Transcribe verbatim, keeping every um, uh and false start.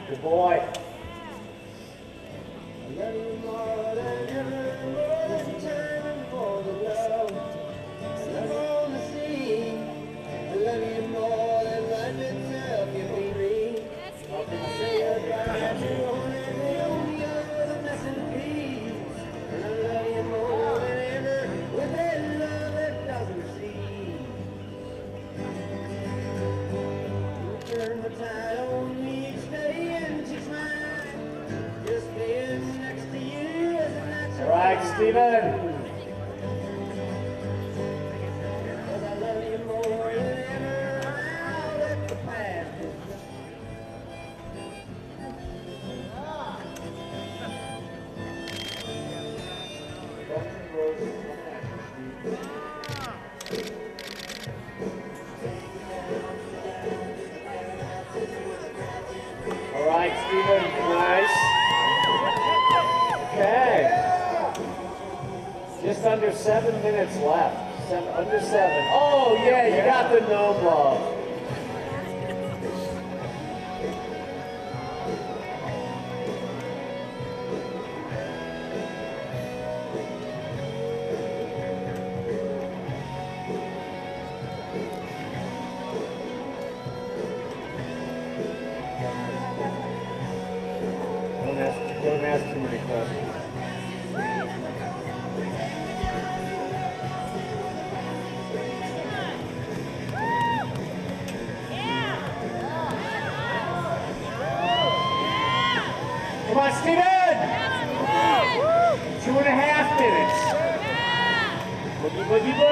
Good boy. I love you more than ever, more than time and more than love. Love on the sea. I love you more than life itself can be me. I say goodbye to home and home, young with a blessed peace. And I love you more than ever, with that love that doesn't cease. You turn the tide on me each day and teach mine. Just being next to you is a natural. All right, Stephen. Cause I love you more than ever, I'll let the past. All right, Stephen, nice. Okay. Just under seven minutes left. Seven, under seven. Oh, yeah, you got the gnome love. Don't ask, don't ask too many questions. Come on, Steven! Two and a half minutes. Boogie, boogie, boogie.